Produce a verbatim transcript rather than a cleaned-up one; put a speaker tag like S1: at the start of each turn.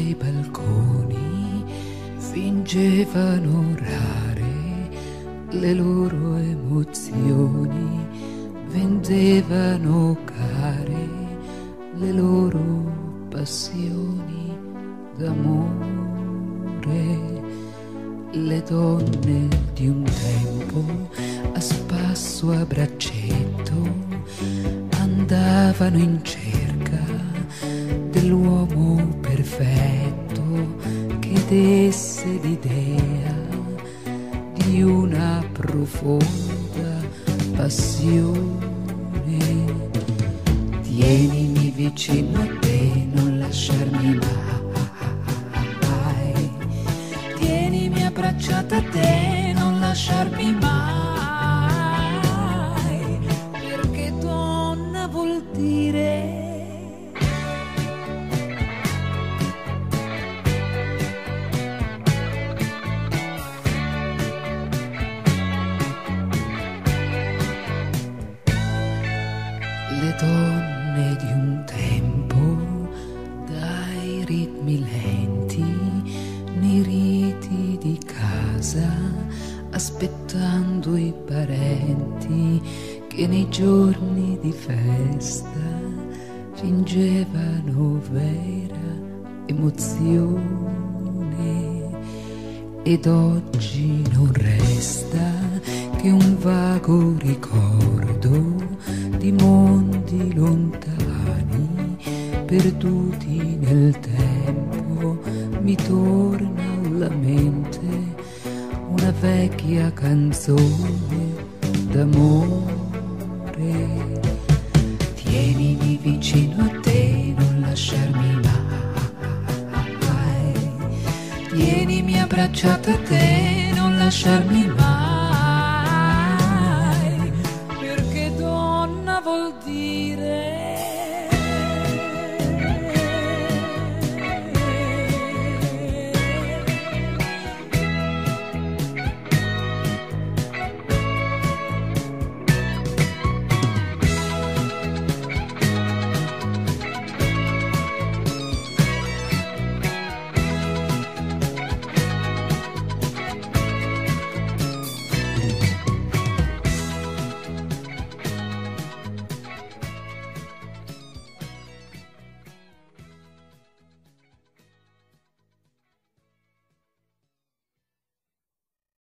S1: dai balconi fingevano rare le loro emozioni, vendevano care le loro passioni d'amore. Le donne di un tempo a spasso a braccetto andavano in cerca dell'uomo perfetto che desse l'idea di una profonda passione. Tienimi vicino a te, non lasciarmi mai. Tienimi abbracciata a te, non lasciarmi mai. Perché donna vuol dire le donne di un tempo, dai ritmi lenti, nei riti di casa, aspettando i parenti che nei giorni di festa fingevano vera emozione. Ed oggi non resta che un vago ricordo di mondi lontani, perduti nel tempo. Mi torna alla mente una vecchia canzone d'amore. Tienimi vicino a te, non lasciarmi mai. Tienimi abbracciata a te, non lasciarmi mai.